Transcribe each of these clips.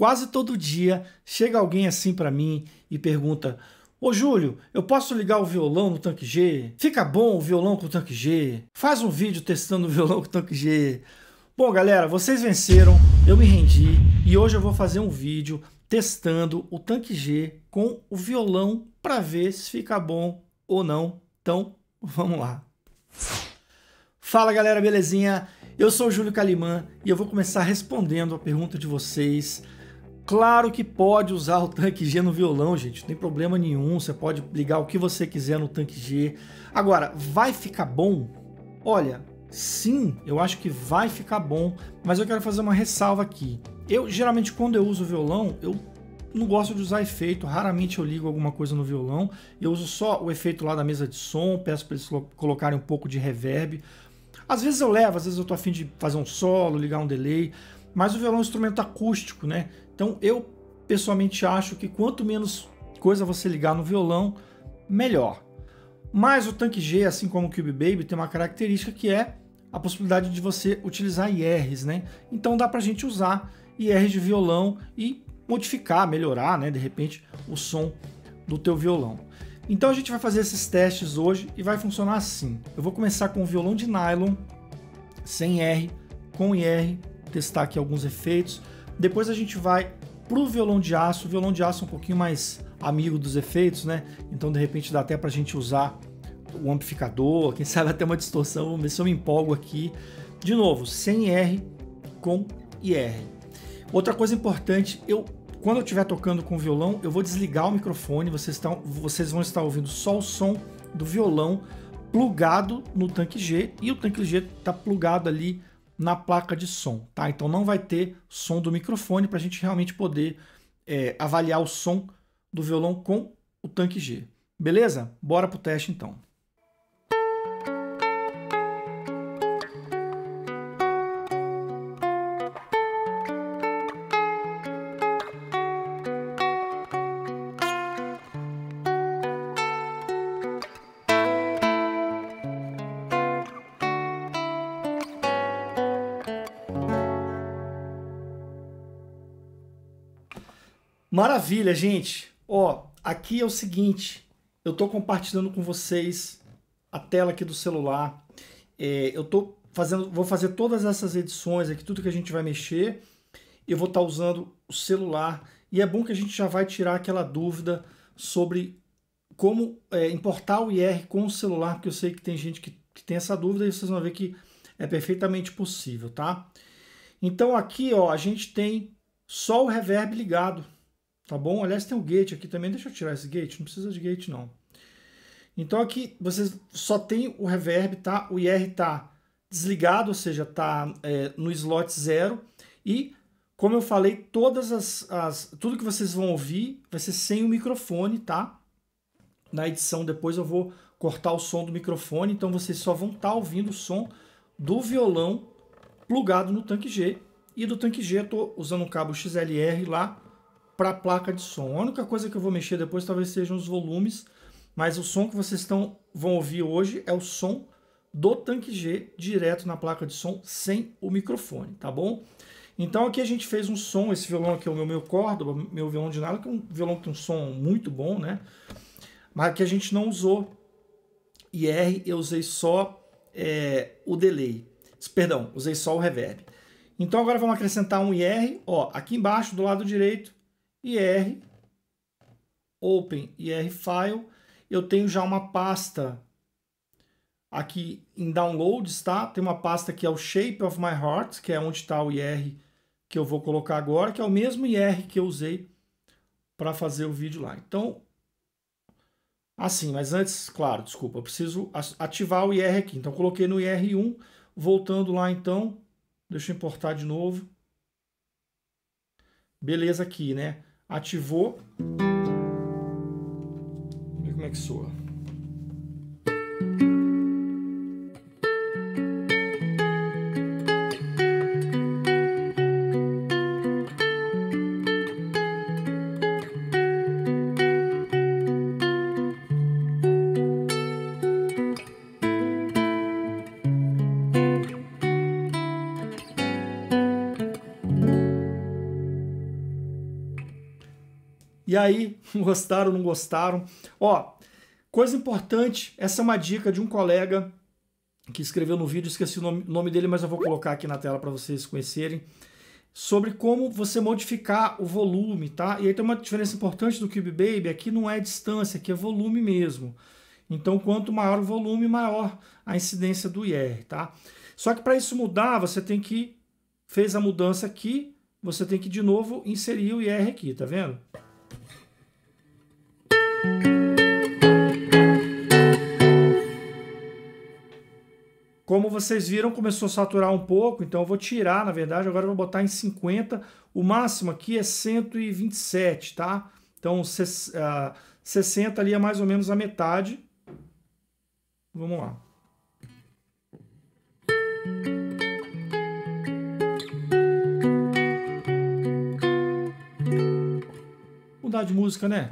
Quase todo dia chega alguém assim para mim e pergunta: Ô Júlio, eu posso ligar o violão no Tanque G? Fica bom o violão com o Tanque G? Faz um vídeo testando o violão com o Tanque G. Bom, galera, vocês venceram, eu me rendi e hoje eu vou fazer um vídeo testando o Tanque G com o violão para ver se fica bom ou não. Então, vamos lá. Fala, galera, belezinha? Eu sou o Júlio Calimã e eu vou começar respondendo a pergunta de vocês. Claro que pode usar o Tanque G no violão, gente, não tem problema nenhum, você pode ligar o que você quiser no Tanque G. Agora, vai ficar bom? Olha, sim, eu acho que vai ficar bom, mas eu quero fazer uma ressalva aqui. Geralmente, quando eu uso o violão, eu não gosto de usar efeito, raramente eu ligo alguma coisa no violão, eu uso só o efeito lá da mesa de som, peço para eles colocarem um pouco de reverb. Às vezes eu levo, às vezes eu tô a fim de fazer um solo, ligar um delay, mas o violão é um instrumento acústico, né? Então eu pessoalmente acho que quanto menos coisa você ligar no violão, melhor. Mas o Tanque G, assim como o Cube Baby, tem uma característica que é a possibilidade de você utilizar IRs, né? Então dá pra gente usar IRs de violão e modificar, melhorar, né, de repente, o som do teu violão. Então a gente vai fazer esses testes hoje e vai funcionar assim. Eu vou começar com o violão de nylon, sem R, com IR, testar aqui alguns efeitos. Depois a gente vai pro violão de aço. O violão de aço é um pouquinho mais amigo dos efeitos, né? Então de repente dá até pra gente usar o amplificador, quem sabe até uma distorção. Vamos ver se eu me empolgo aqui. De novo, sem R, com IR. Outra coisa importante, quando eu estiver tocando com o violão, eu vou desligar o microfone, vocês vão estar ouvindo só o som do violão plugado no Tanque G, e o Tanque G está plugado ali na placa de som, tá? Então não vai ter som do microfone para a gente realmente poder avaliar o som do violão com o Tanque G. Beleza? Bora pro teste então. Maravilha, gente! Ó, aqui é o seguinte, eu tô compartilhando com vocês a tela aqui do celular. Vou fazer todas essas edições aqui, tudo que a gente vai mexer, eu vou estar usando o celular. E é bom que a gente já vai tirar aquela dúvida sobre como importar o IR com o celular, porque eu sei que tem gente que tem essa dúvida e vocês vão ver que é perfeitamente possível, tá? Então aqui, ó, a gente tem só o reverb ligado. Tá bom? Aliás, tem o gate aqui também. Deixa eu tirar esse gate. Não precisa de gate, não. Então aqui vocês só tem o reverb, tá? O IR tá desligado, ou seja, tá no slot 0. E, como eu falei, tudo que vocês vão ouvir vai ser sem o microfone, tá? Na edição depois eu vou cortar o som do microfone. Então vocês só vão estar ouvindo o som do violão plugado no Tanque G. E do Tanque G eu tô usando um cabo XLR lá para a placa de som. A única coisa que eu vou mexer depois talvez sejam os volumes, mas o som que vocês vão ouvir hoje é o som do Tanque G direto na placa de som sem o microfone, tá bom? Então aqui a gente fez um som, esse violão aqui é o meu Córdoba, meu violão de nylon, que é um violão que tem um som muito bom, né? Mas aqui a gente não usou IR, eu usei só o delay. Perdão, usei só o reverb. Então agora vamos acrescentar um IR, ó, aqui embaixo do lado direito, IR, Open IR File, eu tenho já uma pasta aqui em Downloads, tá? Tem uma pasta que é o Shape of My Heart, que é onde está o IR que eu vou colocar agora, que é o mesmo IR que eu usei para fazer o vídeo lá. Então, assim, mas antes, claro, desculpa, eu preciso ativar o IR aqui. Então, coloquei no IR1, voltando lá então, deixa eu importar de novo. Beleza aqui, né? Ativou. Vamos ver como é que soa. E aí, gostaram, não gostaram? Ó, coisa importante, essa é uma dica de um colega que escreveu no vídeo, esqueci o nome dele, mas eu vou colocar aqui na tela para vocês conhecerem, sobre como você modificar o volume, tá? E aí tem uma diferença importante do Cube Baby, aqui não é distância, aqui é volume mesmo. Então, quanto maior o volume, maior a incidência do IR, tá? Só que para isso mudar, você tem que, fez a mudança aqui, você tem que de novo inserir o IR aqui, tá vendo? Como vocês viram, começou a saturar um pouco, então eu vou tirar, na verdade, agora eu vou botar em 50. O máximo aqui é 127, tá? Então 60 ali é mais ou menos a metade. Vamos lá. Mudar de música, né?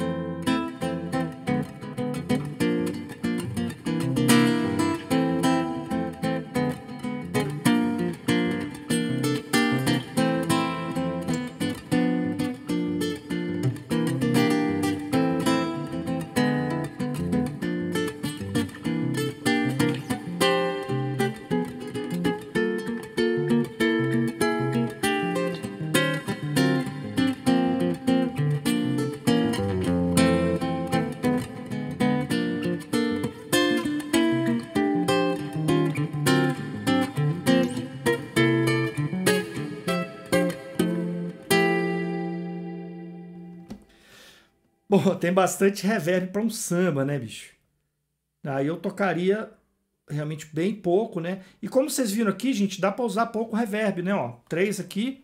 Bom, tem bastante reverb para um samba, né, bicho? Aí eu tocaria realmente bem pouco, né? E como vocês viram aqui, gente, dá para usar pouco reverb, né? Ó, 3 aqui.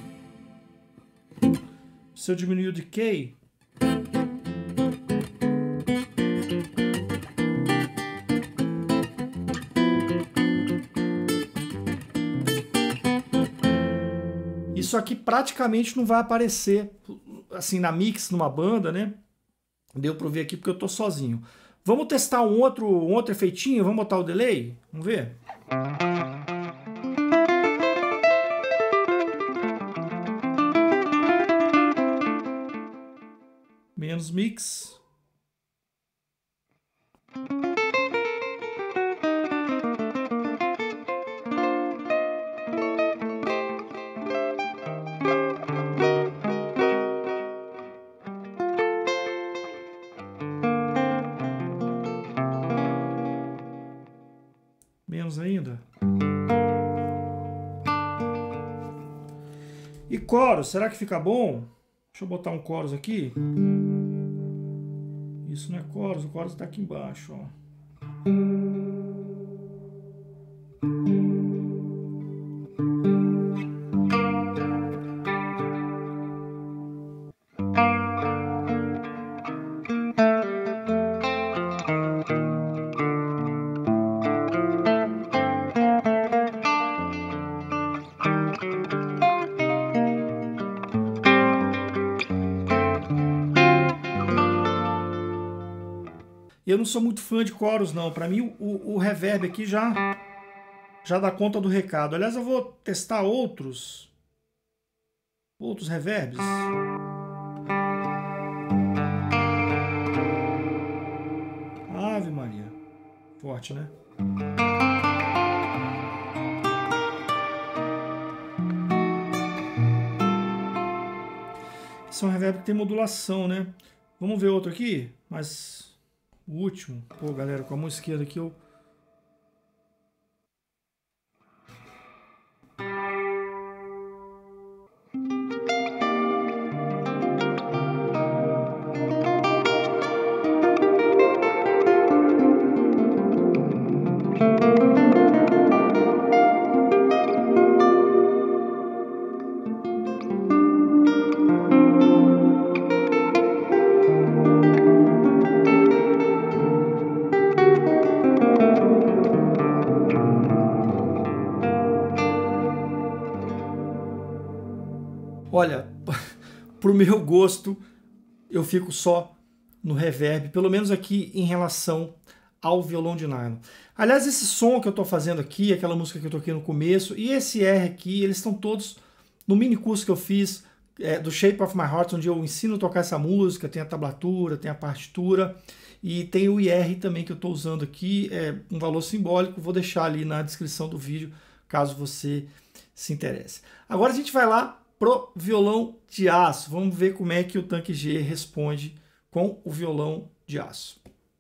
Se eu diminuir o decay... Isso aqui praticamente não vai aparecer assim na mix, numa banda, né? Deu para ver aqui porque eu tô sozinho. Vamos testar um outro efeitinho, vamos botar o delay? Vamos ver? Menos mix. Menos ainda. E coros, será que fica bom? Deixa eu botar um coros aqui. Isso não é coros, o coros está aqui embaixo, ó. Eu não sou muito fã de coros, não. Para mim, o reverb aqui já dá conta do recado. Aliás, eu vou testar outros reverbs. Ave Maria. Forte, né? Esse é um reverb que tem modulação, né? Vamos ver outro aqui? Mas... o último. Pô, galera, com a mão esquerda aqui eu... Olha, pro meu gosto, eu fico só no reverb, pelo menos aqui em relação ao violão de nylon. Aliás, esse som que eu estou fazendo aqui, aquela música que eu toquei no começo, e esse R aqui, eles estão todos no mini curso que eu fiz, do Shape of My Heart, onde eu ensino a tocar essa música, tem a tablatura, tem a partitura, e tem o IR também que eu estou usando aqui, um valor simbólico, vou deixar ali na descrição do vídeo, caso você se interesse. Agora a gente vai lá pro violão de aço, vamos ver como é que o Tanque G responde com o violão de aço.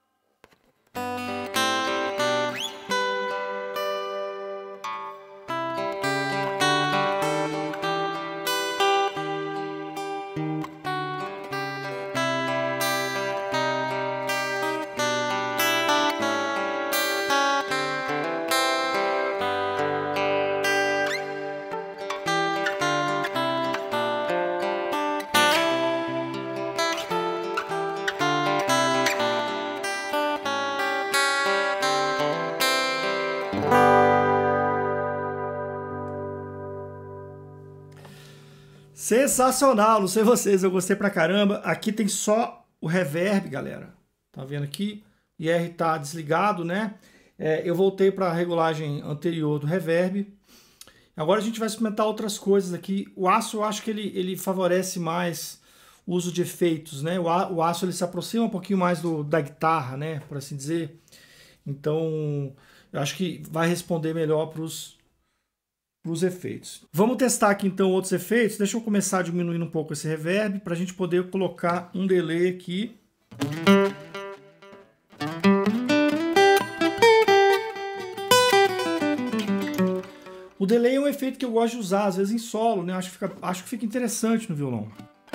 Sensacional, não sei vocês, eu gostei pra caramba. Aqui tem só o reverb, galera. Tá vendo aqui? O IR tá desligado, né? Eu voltei para a regulagem anterior do reverb. Agora a gente vai experimentar outras coisas aqui. O aço, eu acho que ele favorece mais o uso de efeitos, né? O aço ele se aproxima um pouquinho mais da guitarra, né? Por assim dizer. Então, eu acho que vai responder melhor para os efeitos. Vamos testar aqui então outros efeitos. Deixa eu começar diminuindo um pouco esse reverb para a gente poder colocar um delay aqui. O delay é um efeito que eu gosto de usar, às vezes em solo, né? Acho que fica interessante no violão.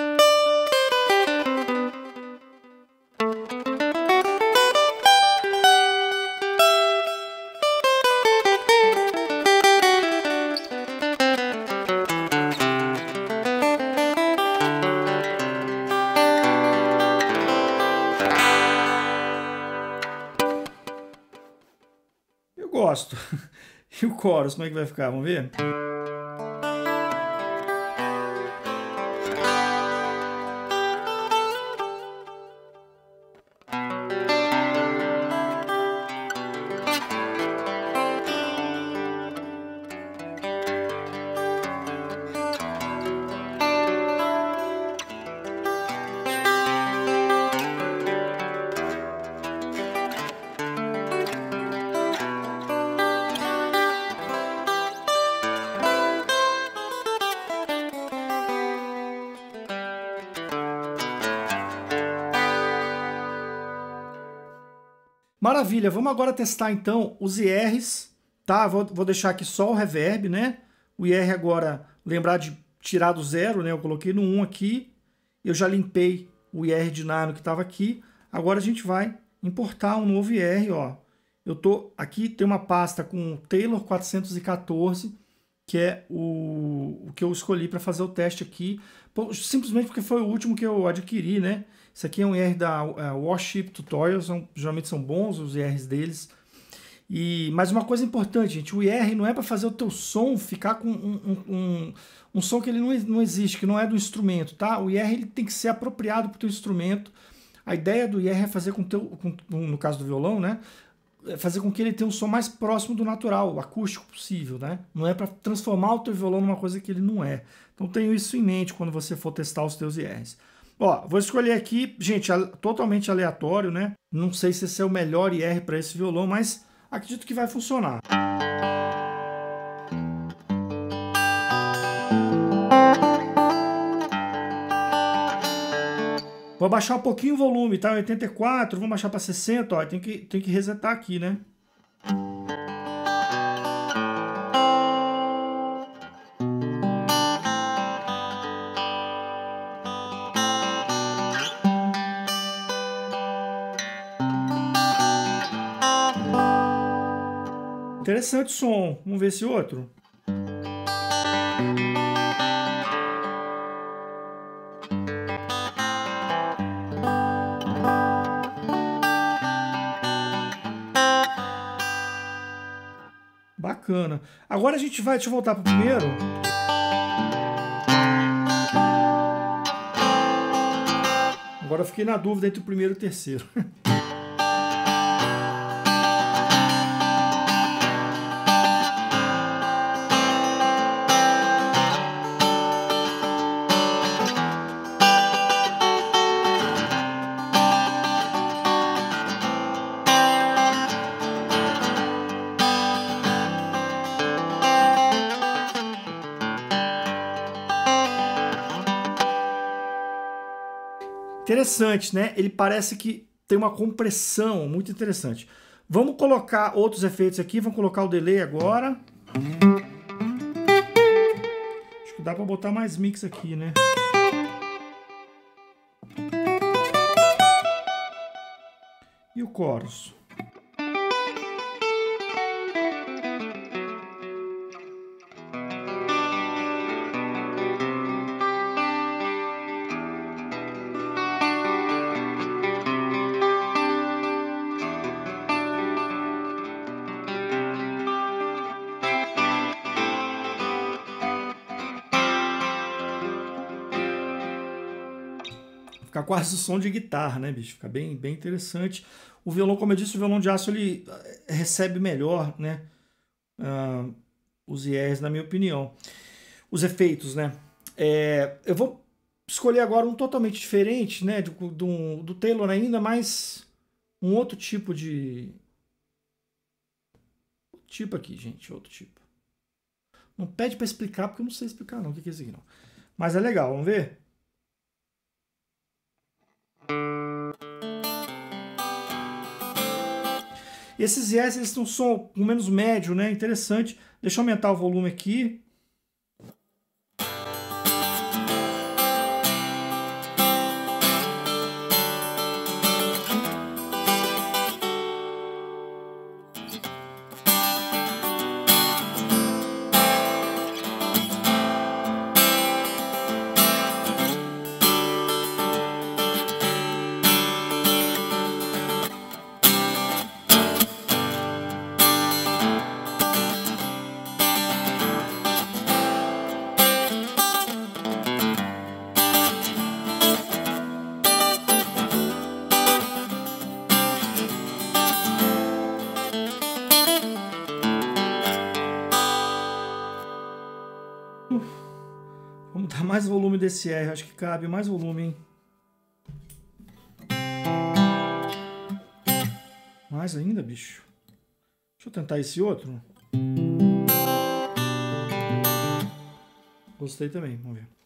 Eu gosto. E o chorus, como é que vai ficar? Vamos ver? Maravilha, vamos agora testar então os IRs, tá? Vou deixar aqui só o reverb, né? O IR agora, lembrar de tirar do 0, né? Eu coloquei no 1 aqui, eu já limpei o IR de nano que estava aqui. Agora a gente vai importar um novo IR, ó. Aqui tem uma pasta com Taylor 414, que é o que eu escolhi para fazer o teste aqui, simplesmente porque foi o último que eu adquiri, né? Isso aqui é um IR da Worship Tutorials, geralmente são bons os IRs deles. Mas uma coisa importante, gente, o IR não é para fazer o teu som ficar com um som que ele não existe, que não é do instrumento, tá? O IR ele tem que ser apropriado para o teu instrumento. A ideia do IR é fazer no caso do violão, né? Fazer com que ele tenha um som mais próximo do natural, o acústico possível, né? Não é para transformar o teu violão numa coisa que ele não é. Então tenha isso em mente quando você for testar os teus IRs. Ó, vou escolher aqui, gente, totalmente aleatório, né? Não sei se esse é o melhor IR para esse violão, mas acredito que vai funcionar. Vou abaixar um pouquinho o volume, tá? 84, vamos baixar para 60, ó. Tem que resetar aqui, né? Interessante o som. Vamos ver esse outro. Bacana. Agora a gente vai... Deixa eu voltar para o primeiro. Agora eu fiquei na dúvida entre o primeiro e o terceiro. Interessante, né? Ele parece que tem uma compressão muito interessante. Vamos colocar outros efeitos aqui. Vamos colocar o delay agora. Acho que dá para botar mais mix aqui, né? E o chorus. Fica quase o som de guitarra, né, bicho? Fica bem, bem interessante. O violão, como eu disse, o violão de aço ele recebe melhor, né? Os IRs, na minha opinião. Os efeitos, né? Eu vou escolher agora um totalmente diferente, né? Do Taylor ainda, mas um outro tipo de... Tipo aqui, gente, outro tipo. Não pede para explicar, porque eu não sei explicar não o que é isso aqui não. Mas é legal, vamos ver? Esses yes, eles têm um som com menos médio, né? Interessante. Deixa eu aumentar o volume aqui. Vamos dar mais volume desse R, acho que cabe mais volume, hein? Mais ainda, bicho. Deixa eu tentar esse outro. Gostei também, vamos ver.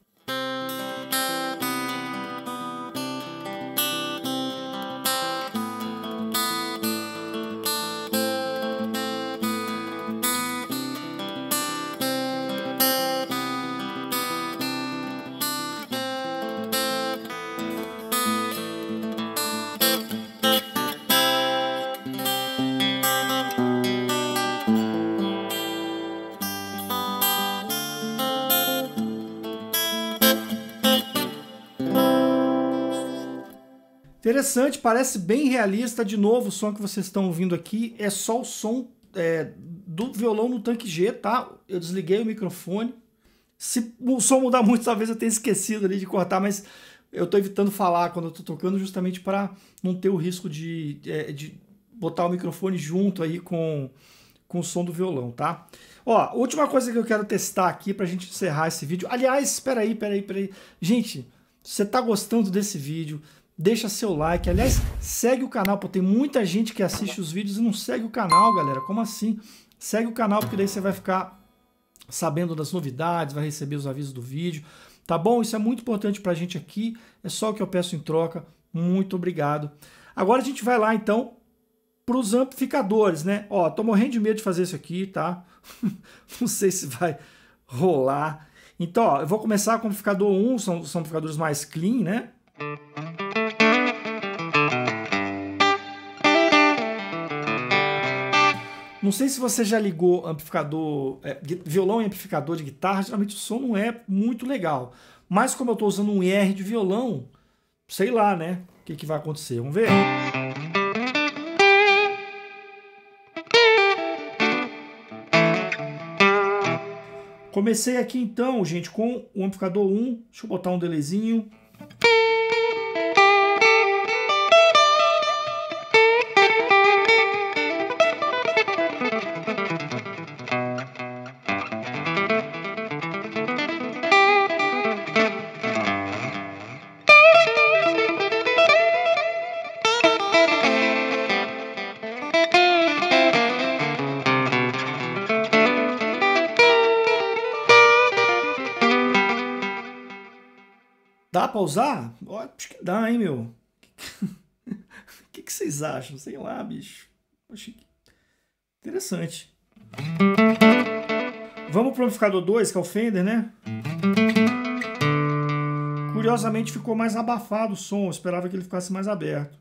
Interessante, parece bem realista. De novo, o som que vocês estão ouvindo aqui é só o som do violão no tanque G, tá? Eu desliguei o microfone. Se o som mudar muito, talvez eu tenha esquecido ali de cortar, mas eu tô evitando falar quando eu tô tocando justamente para não ter o risco de botar o microfone junto aí com o som do violão, tá? Ó, última coisa que eu quero testar aqui pra gente encerrar esse vídeo. Aliás, espera aí. Gente, se você tá gostando desse vídeo, deixa seu like. Aliás, segue o canal, pô, tem muita gente que assiste os vídeos e não segue o canal, galera. Como assim? Segue o canal, porque daí você vai ficar sabendo das novidades, vai receber os avisos do vídeo, tá bom? Isso é muito importante pra gente aqui, é só o que eu peço em troca. Muito obrigado. Agora a gente vai lá, então, pros amplificadores, né? Ó, tô morrendo de medo de fazer isso aqui, tá? Não sei se vai rolar. Então, ó, eu vou começar com o amplificador 1, são amplificadores mais clean, né? Não sei se você já ligou amplificador, violão e amplificador de guitarra, geralmente o som não é muito legal. Mas como eu estou usando um IR de violão, sei lá, né? O que vai acontecer? Vamos ver? Comecei aqui então, gente, com o amplificador 1. Deixa eu botar um delayzinho. Dá pra usar? Acho que dá, hein, meu? O que vocês acham? Sei lá, bicho. Achei interessante. Vamos pro amplificador 2, que é o Fender, né? Curiosamente ficou mais abafado o som. Eu esperava que ele ficasse mais aberto.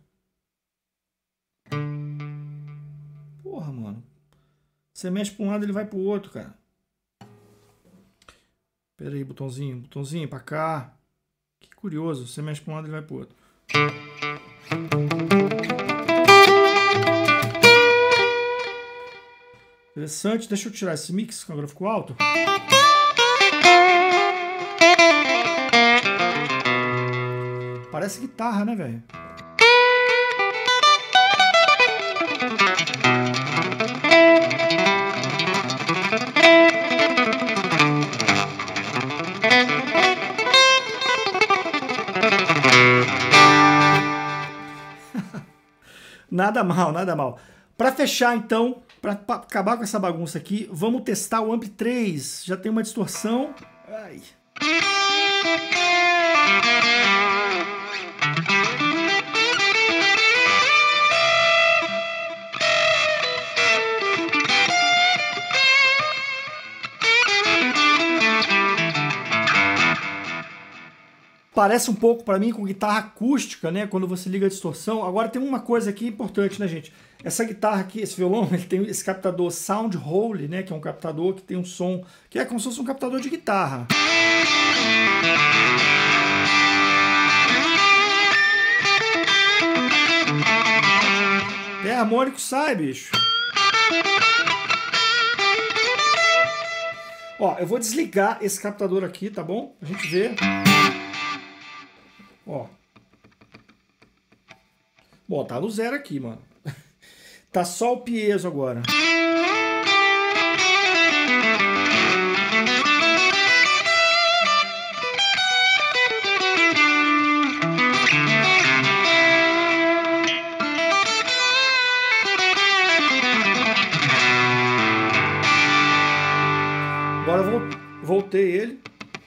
Porra, mano. Você mexe pra um lado, ele vai pro outro, cara. Pera aí, botãozinho pra cá. Que curioso. Você mexe pra um lado, ele vai pro outro. Interessante. Deixa eu tirar esse mix, que agora ficou alto. Parece guitarra, né, velho? Nada mal, nada mal. Para fechar, então, para acabar com essa bagunça aqui, vamos testar o Amp 3. Já tem uma distorção. Ai. Parece um pouco para mim com guitarra acústica, né? Quando você liga a distorção. Agora tem uma coisa aqui importante, né, gente? Essa guitarra aqui, esse violão, ele tem esse captador Sound Hole, né? Que é um captador que tem um som que é como se fosse um captador de guitarra. É harmônico, sai, bicho. Ó, eu vou desligar esse captador aqui, tá bom? Pra gente ver. Ó. Bom, tá no zero aqui, mano. Tá só o piezo agora. Agora eu voltei ele.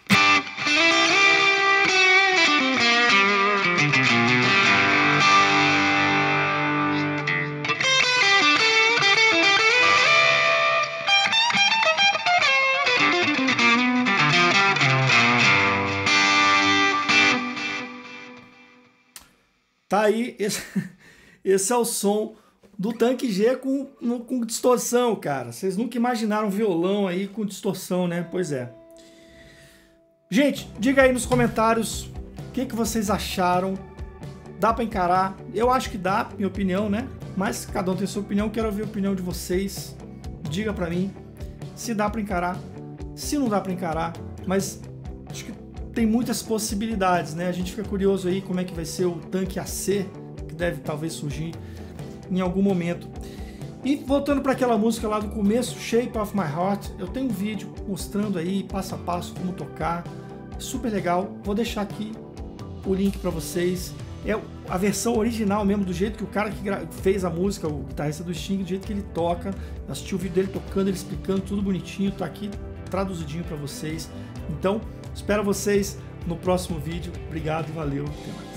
Tá aí, esse é o som do Tanque G com distorção, cara. Vocês nunca imaginaram um violão aí com distorção, né? Pois é. Gente, diga aí nos comentários o que vocês acharam. Dá pra encarar? Eu acho que dá, minha opinião, né? Mas cada um tem sua opinião, quero ouvir a opinião de vocês. Diga pra mim se dá pra encarar, se não dá pra encarar, mas acho que tem muitas possibilidades, né? A gente fica curioso aí como é que vai ser o Tanque AC, que deve talvez surgir em algum momento. E voltando para aquela música lá do começo, Shape of My Heart, eu tenho um vídeo mostrando aí passo a passo como tocar, super legal. Vou deixar aqui o link para vocês. É a versão original mesmo, do jeito que o cara que fez a música, o guitarrista do Sting, do jeito que ele toca. Assisti o vídeo dele tocando, ele explicando tudo bonitinho, tá aqui traduzidinho para vocês. Então, espero vocês no próximo vídeo. Obrigado e valeu. Até mais.